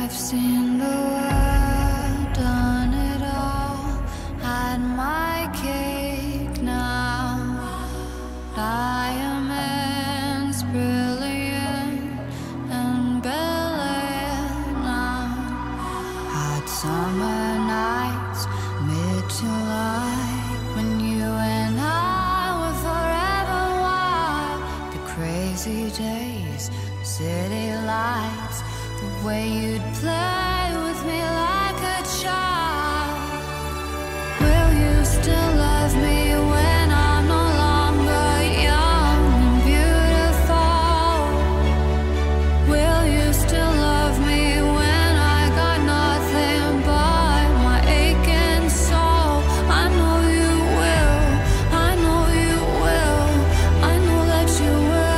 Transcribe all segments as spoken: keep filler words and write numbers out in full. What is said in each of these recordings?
I've seen the world, done it all, had my cake now. Diamonds brilliant and Bel-Air now. Hot summer nights, mid-July, when you and I were forever wild. The crazy days, city lights, the way you'd play with me like a child. Will you still love me when I'm no longer young and beautiful? Will you still love me when I got nothing but my aching soul? I know you will, I know you will, I know that you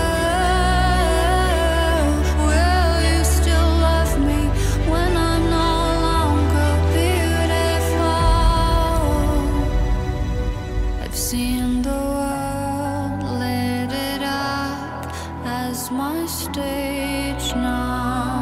will. Will you still love me when I'm no longer beautiful? I've seen the world, lit it up as my stage now.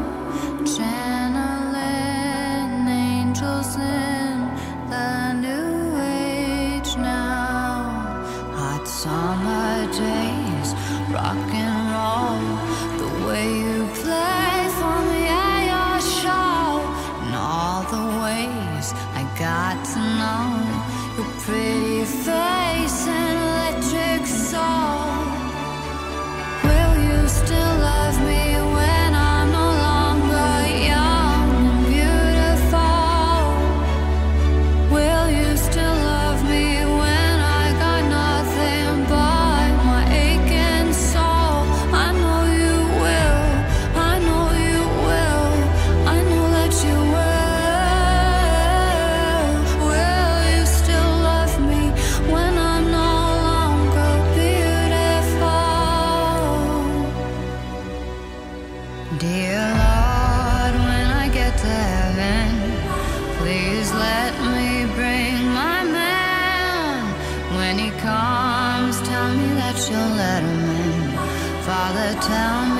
Channeling angels in the new age now. Hot summer days, rock and roll, the way you play for me at your show, and all the ways I got to know your pretty face and electric soul. Will you still love me when I'm no longer young and beautiful? Will you still love me when I got nothing but my aching soul? I know you will, I know you will, I know that you will. Will you still love me when I'm no longer beautiful? Dear Lord, when I get to heaven, please let me bring my man. When he comes, tell me that you'll let him in. Father, tell